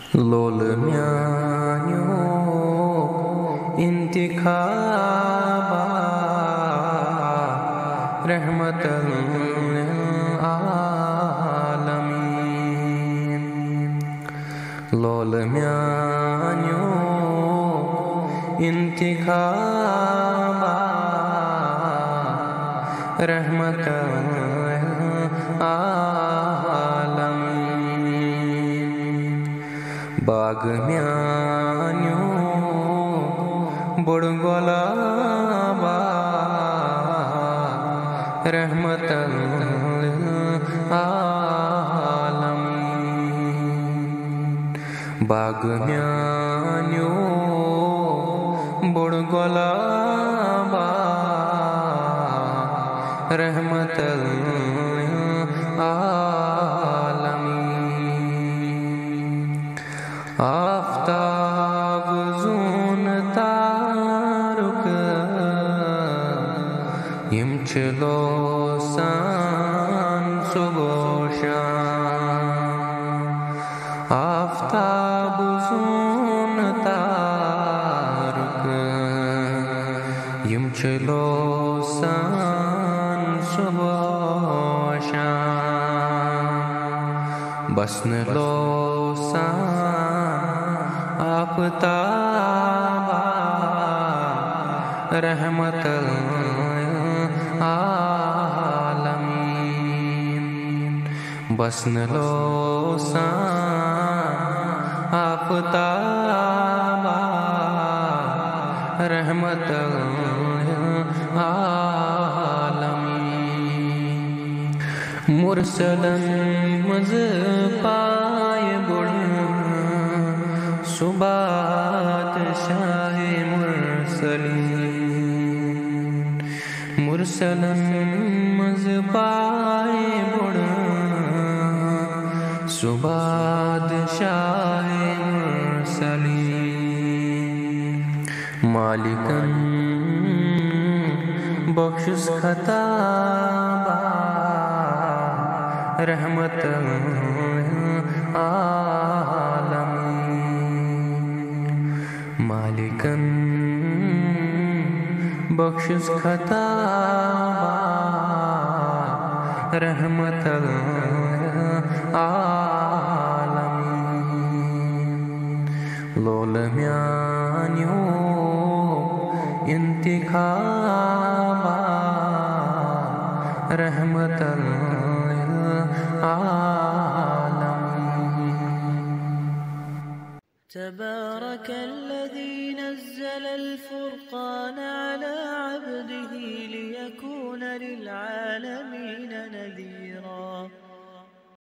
لول میانیو انتخابا رحمت للعالمین لول میانیو انتخابا رحمت للعالمین باغ میانیو بڑ گلابا رحمت للعالمین باغ میانیو بڑ گلابا رحمت للعالمین آفتاب زون تارک یم چلو سان صبح شام آفتاب زون تارک یم چلو سان صبح شام بسن لو سان آفتابا رحمت للعالمین بسن لو سان آفتابا رحمت للعالمین مرسلن مز پائے بڑھ صبات شاہ مرسلین مرسلن مز پائے بڑھ صبات شاہ مرسلین مالکن بخشش خطابا رحمت عالمین مالکن بخشش خطابا رحمت عالمین لول میانیو انتخابا رحمت تبارك الذي نزل الفرقان على عبده ليكون للعالمين نذيرا